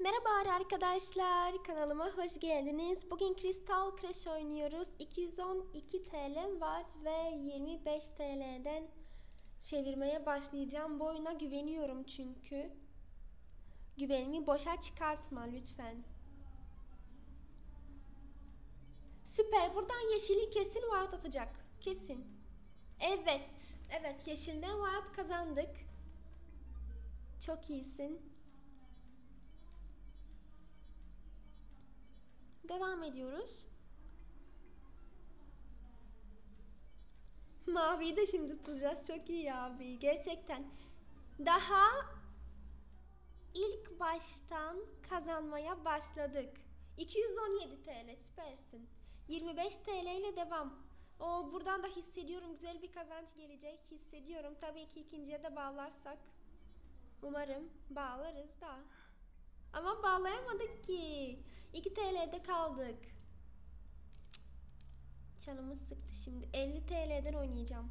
Merhaba arkadaşlar, kanalıma hoş geldiniz. Bugün Crystal Crash oynuyoruz. 212 TL'm var ve 25 TL'den çevirmeye başlayacağım. Bu oyuna güveniyorum çünkü. Güvenimi boşa çıkartma lütfen. Süper, buradan yeşili kesin ward atacak. Kesin. Evet, yeşilden ward kazandık. Çok iyisin. Devam ediyoruz. Maviyi de şimdi tutacağız. Çok iyi abi. Gerçekten. Daha ilk baştan kazanmaya başladık. 217 TL süpersin. 25 TL ile devam. Buradan da hissediyorum güzel bir kazanç gelecek. Hissediyorum. Tabii ki ikinciye de bağlarsak. Umarım bağlarız da. Ama bağlayamadık ki. 2 TL'de kaldık. Canımız sıktı şimdi. 50 TL'den oynayacağım.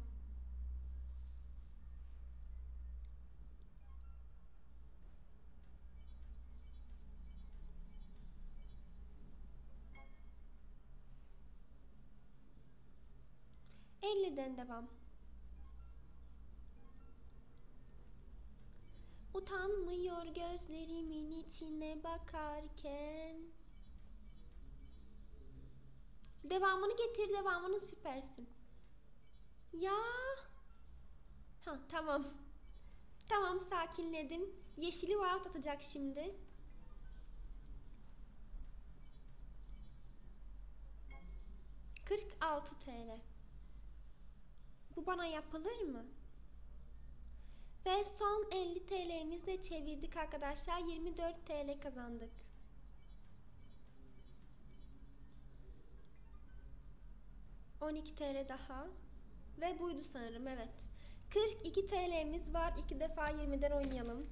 ...50'den devam. Utanmıyor gözlerimin içine bakarken. Devamını getir, devamını süpersin. Ya. Tamam. Tamam, sakinledim. Yeşili ward atacak şimdi. ...46 TL. Bu bana yapılır mı? Ve son 50 TL'mizle çevirdik arkadaşlar. 24 TL kazandık. ...12 TL daha. Ve buydu sanırım, evet. 42 TL'miz var. 2 defa 20'den oynayalım.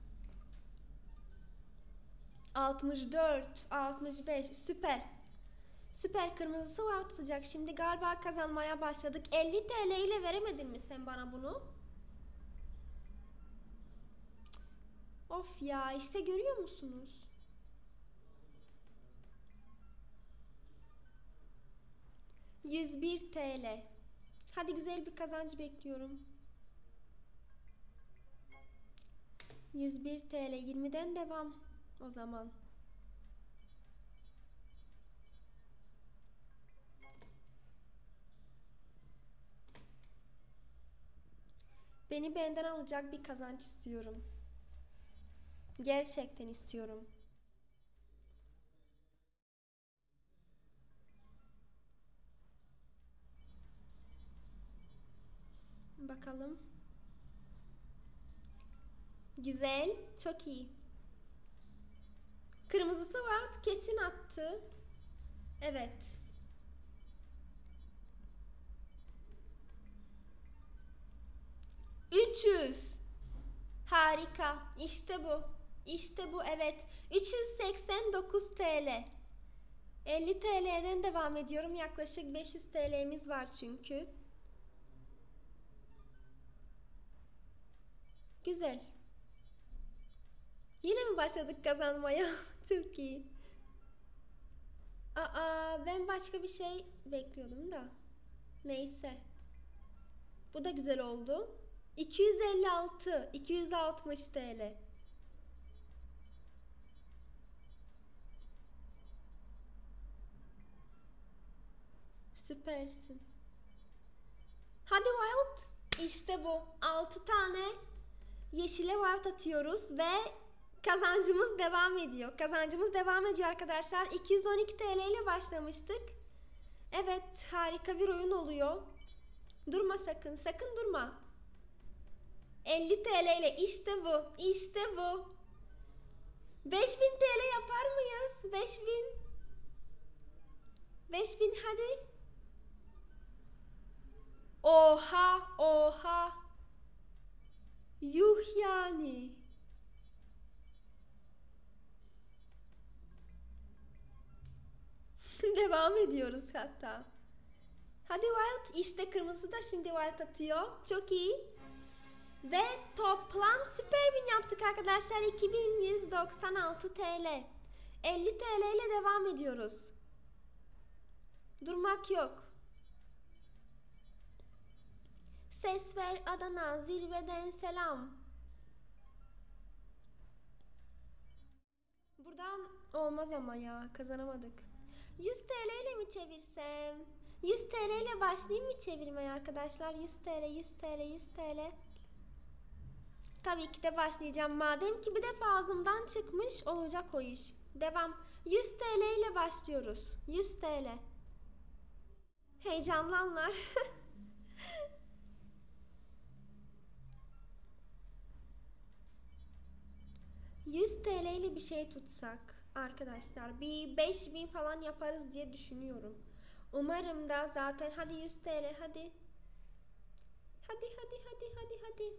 64, 65, süper. Süper, kırmızısı var tutacak. Şimdi galiba kazanmaya başladık. 50 TL ile veremedin mi sen bana bunu? Of ya, işte görüyor musunuz? ...101 TL. Hadi güzel bir kazanç bekliyorum. 101 TL, 20'den devam o zaman. Beni benden alacak bir kazanç istiyorum. Gerçekten istiyorum. Bakalım. Güzel, çok iyi. Kırmızısı var, kesin attı. Evet. ...300. Harika. İşte bu. İşte bu, evet. 389 TL. 50 TL'den devam ediyorum. Yaklaşık 500 TL'miz var çünkü. Güzel. Yine mi başladık kazanmaya? Çok iyi. Ben başka bir şey bekliyordum da. Neyse. Bu da güzel oldu. 256, 260 TL. Süpersin. Hadi Wild. İşte bu. 6 tane yeşile ward atıyoruz ve kazancımız devam ediyor. Kazancımız devam ediyor arkadaşlar. 212 TL ile başlamıştık. Evet, harika bir oyun oluyor. Durma sakın, sakın durma. 50 TL ile işte bu, işte bu. 5000 TL yapar mıyız? 5000. 5000 hadi. Oha, oha. Yuh yani. Devam ediyoruz hatta. Hadi Wild, işte kırmızı da şimdi Wild atıyor. Çok iyi. Ve toplam süper win yaptık arkadaşlar. 2196 TL. 50 TL ile devam ediyoruz. Durmak yok. Ses ver Adana, zirveden selam. Buradan olmaz ama ya, kazanamadık. 100 TL ile mi çevirsem? 100 TL ile başlayayım mı çevirmeye arkadaşlar? 100 TL, 100 TL, 100 TL. Tabii ki de başlayacağım. Madem ki bir defa ağzımdan çıkmış, olacak o iş. Devam. 100 TL ile başlıyoruz. 100 TL. Heyecanlanlar. ...100 TL ile bir şey tutsak arkadaşlar, bir 5000 falan yaparız diye düşünüyorum. Umarım da zaten, hadi 100 TL, hadi. Hadi hadi hadi hadi hadi.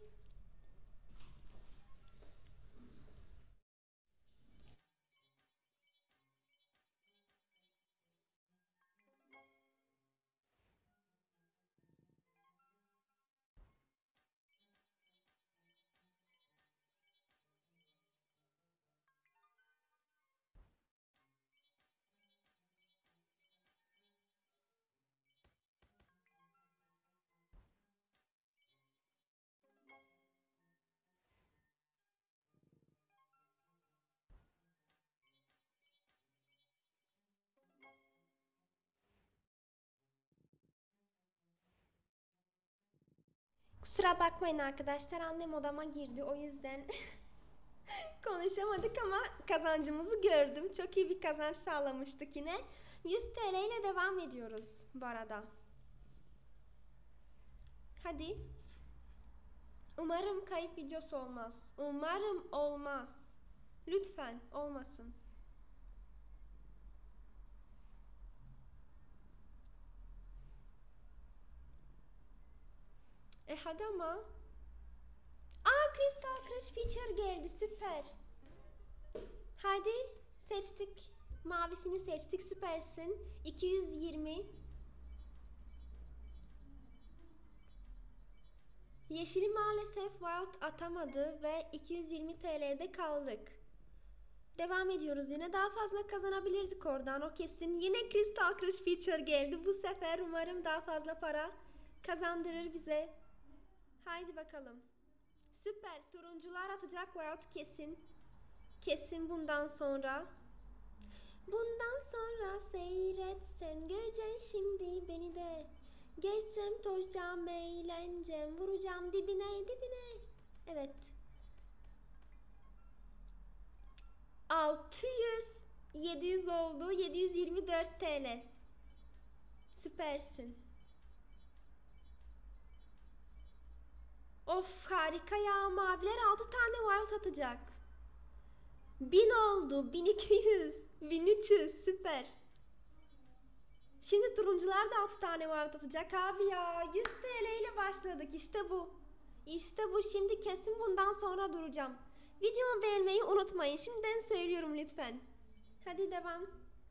Kusura bakmayın arkadaşlar, annem odama girdi, o yüzden konuşamadık ama kazancımızı gördüm. Çok iyi bir kazanç sağlamıştık yine. 100 TL ile devam ediyoruz bu arada. Hadi. Umarım kayıp videosu olmaz. Umarım olmaz. Lütfen olmasın. Hadi ama. Crystal Crush feature geldi, süper. Hadi seçtik. Mavisini seçtik, süpersin. 220. Yeşili maalesef wild atamadı ve 220 TL'de kaldık. Devam ediyoruz, yine daha fazla kazanabilirdik oradan, o kesin. Yine Crystal Crush feature geldi. Bu sefer umarım daha fazla para kazandırır bize. Haydi bakalım. Süper, turuncular atacak wild kesin. Kesin bundan sonra. Bundan sonra seyret, sen göreceksin şimdi beni de. Geçeceğim, toşacağım, eğleneceğim, vuracağım dibine dibine. Evet. 600, 700 oldu. 724 TL. Süpersin. Of, harika ya. Maviler 6 tane wild atacak. 1000 oldu. 1200. 1300. Süper. Şimdi turuncular da 6 tane wild atacak abi ya. 100 TL ile başladık. İşte bu. İşte bu. Şimdi kesin bundan sonra duracağım. Videomu beğenmeyi unutmayın. Şimdiden söylüyorum lütfen. Hadi devam.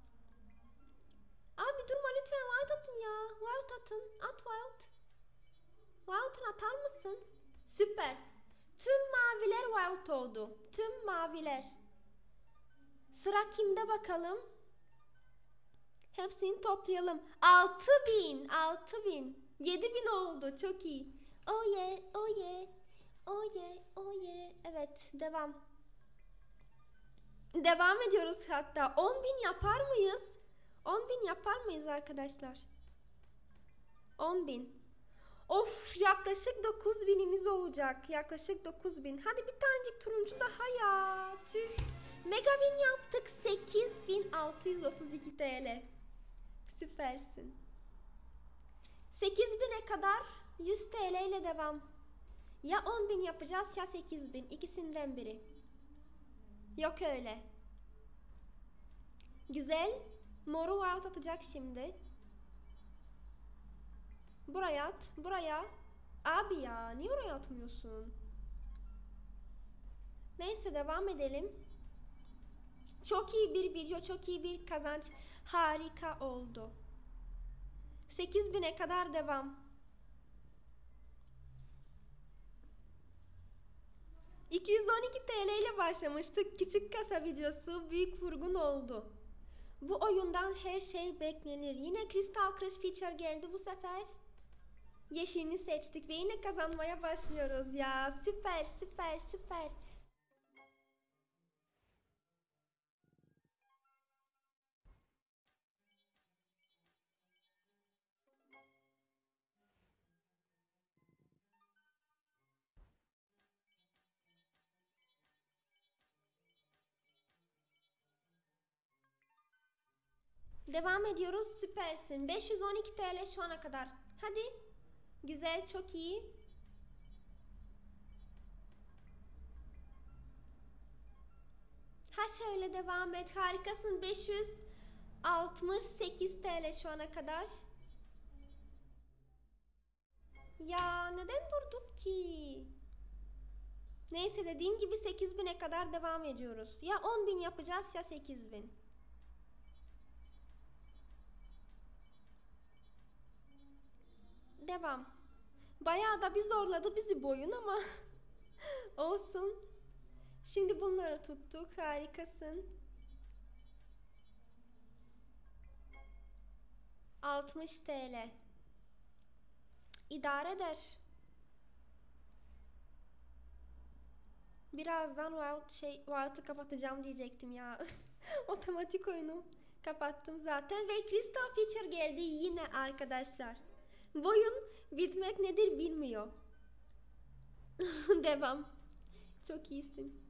Abi durma lütfen. Wild atın ya. Wild atın. At wild. Wild'ın atar mısın? Süper. Tüm maviler wild oldu. Tüm maviler. Sıra kimde bakalım? Hepsini toplayalım. 6000, 6000, 7000 oldu. Çok iyi. Oh yeah, oh yeah. Oh yeah, oh yeah. Evet, devam. Devam ediyoruz hatta. 10.000 yapar mıyız? 10.000 yapar mıyız arkadaşlar? 10.000. Of, yaklaşık 9.000'imiz olacak. Yaklaşık 9.000. Hadi bir tanecik turuncu daha ya. Tüh. Mega win yaptık. 8.632 TL. Süpersin. 8.000'e kadar 100 TL ile devam. Ya 10.000 yapacağız ya 8.000. İkisinden biri. Yok öyle. Güzel. Moru wild atacak şimdi. Buraya at. Buraya. Abi ya, niye oraya atmıyorsun? Neyse, devam edelim. Çok iyi bir video, çok iyi bir kazanç. Harika oldu. 8.000'e kadar devam. 212 TL ile başlamıştık. Küçük kasa videosu büyük vurgun oldu. Bu oyundan her şey beklenir. Yine Crystal Crush feature geldi bu sefer. Yeşilini seçtik ve yine kazanmaya başlıyoruz ya. Süper süper süper. Devam ediyoruz. Süpersin. 512 TL şu ana kadar. Hadi. Güzel, çok iyi. Ha şöyle devam et. Harikasın. 568 TL şu ana kadar. Ya neden durduk ki? Neyse dediğim gibi 8000'e kadar devam ediyoruz. Ya 10.000 yapacağız ya 8000. Devam. Bayağı da bir zorladı bizi bu oyun ama olsun. Şimdi bunları tuttuk. Harikasın. 60 TL. İdare eder. Birazdan Wild'ı kapatacağım diyecektim ya. Otomatik oyunu kapattım zaten ve Crystal Feature geldi yine arkadaşlar. Bu oyun bitmek nedir bilmiyor. Devam. Çok iyisin.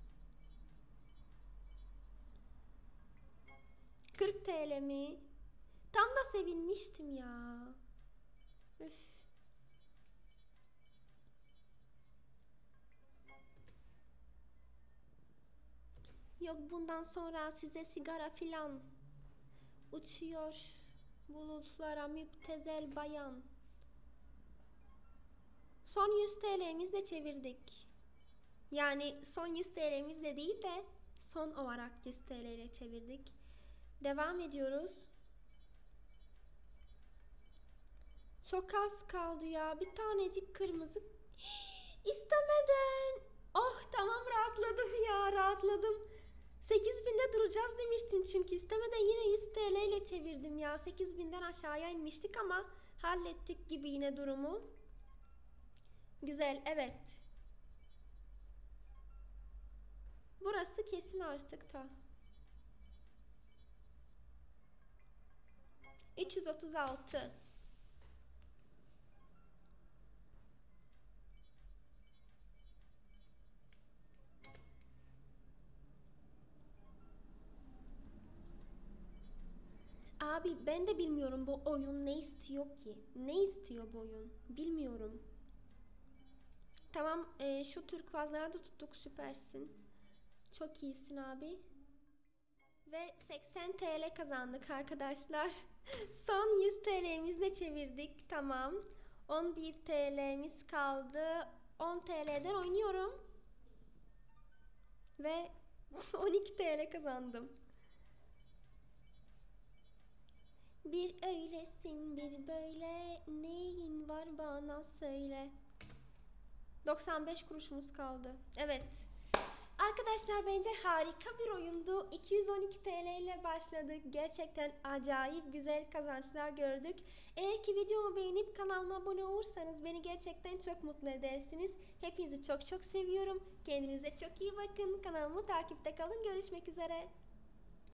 40 TL mi? Tam da sevinmiştim ya. Üf. Yok bundan sonra size sigara filan. Uçuyor bulutlara müptezel bayan. Son 100 TL'mizle çevirdik. Yani son 100 TL'mizle değil de son olarak 100 TL ile çevirdik. Devam ediyoruz. Çok az kaldı ya. Bir tanecik kırmızı. İstemeden. Oh tamam rahatladım ya rahatladım. 8000'de duracağız demiştim çünkü istemeden yine 100 TL ile çevirdim ya. 8000'den aşağıya inmiştik ama hallettik gibi yine durumu. Güzel evet. Burası kesin artık da. 336. Abi ben de bilmiyorum bu oyun ne istiyor ki? Ne istiyor bu oyun? Bilmiyorum. Tamam şu turkuazları da tuttuk süpersin. Çok iyisin abi. Ve 80 TL kazandık arkadaşlar. Son 100 TL'mizle çevirdik. Tamam. 11 TL'miz kaldı. 10 TL'den oynuyorum. Ve 12 TL kazandım. Bir öylesin bir böyle neyin var bana söyle. 95 kuruşumuz kaldı. Evet. Arkadaşlar bence harika bir oyundu. 212 TL ile başladık. Gerçekten acayip güzel kazançlar gördük. Eğer ki videomu beğenip kanalıma abone olursanız beni gerçekten çok mutlu edersiniz. Hepinizi çok çok seviyorum. Kendinize çok iyi bakın. Kanalımı takipte kalın. Görüşmek üzere.